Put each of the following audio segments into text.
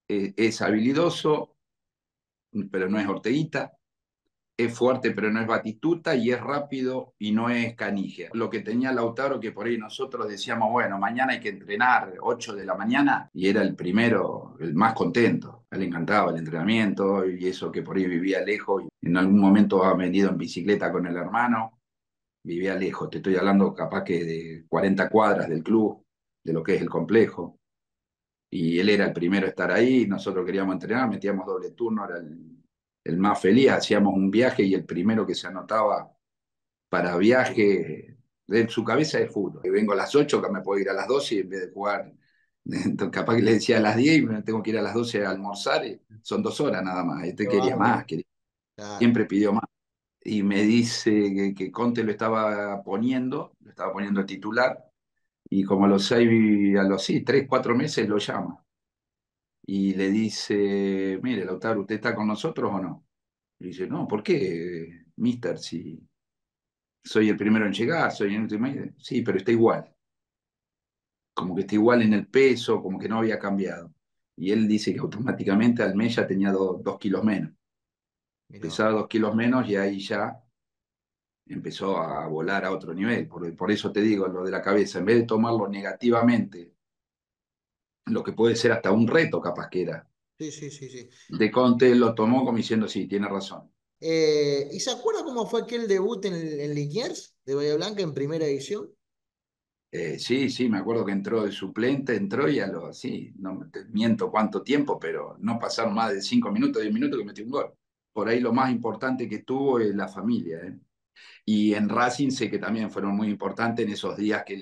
es habilidoso, pero no es Orteguita, es fuerte, pero no es Batistuta, y es rápido y no es Canigia. Lo que tenía Lautaro, que por ahí nosotros decíamos, bueno, mañana hay que entrenar 8 de la mañana, y era el primero, el más contento. A él le encantaba el entrenamiento, y eso que por ahí vivía lejos, y en algún momento ha venido en bicicleta con el hermano, vivía lejos, te estoy hablando capaz que de 40 cuadras del club, de lo que es el complejo. Y él era el primero a estar ahí, nosotros queríamos entrenar, metíamos doble turno, era el más feliz, hacíamos un viaje y el primero que se anotaba para viaje, de su cabeza de fútbol. Que vengo a las 8, que me puedo ir a las 12 y en vez de jugar, entonces, capaz que le decía a las 10 y me tengo que ir a las 12 a almorzar, y son 2 horas nada más. Este Qué quería más, bárbaro. Claro. siempre pidió más. Y me dice que Conte lo estaba poniendo titular, y como a los sí, 3, 4 meses lo llama y le dice, mire, Lautaro, ¿usted está con nosotros o no? Y dice, no, ¿por qué, mister? Si soy el primero en llegar, soy el último. Sí, pero está igual. Como que está igual en el peso, como que no había cambiado. Y él dice que automáticamente al mes ya tenía 2 kilos menos. Mirá. Pesaba 2 kilos menos y ahí ya empezó a volar a otro nivel. Por eso te digo, lo de la cabeza, en vez de tomarlo negativamente, lo que puede ser hasta un reto capaz que era, Sí, sí, sí, sí. de Conte lo tomó como diciendo, sí, tiene razón. ¿Y se acuerda cómo fue aquel debut en Liniers de Bahía Blanca en primera edición? Sí, sí, me acuerdo que entró de suplente, entró y sí, no te miento cuánto tiempo, pero no pasaron más de 5 minutos, 10 minutos que metió un gol. Por ahí lo más importante que tuvo es la familia, ¿eh? Y en Racing sé que también fueron muy importantes en esos días que él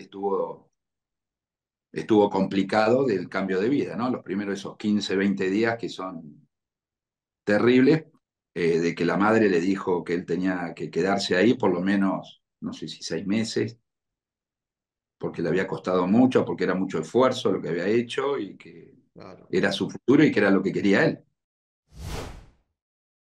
estuvo complicado del cambio de vida, ¿no? Los primeros esos 15, 20 días que son terribles, de que la madre le dijo que él tenía que quedarse ahí por lo menos, no sé si 6 meses, porque le había costado mucho, porque era mucho esfuerzo lo que había hecho y que Claro. era su futuro y que era lo que quería él.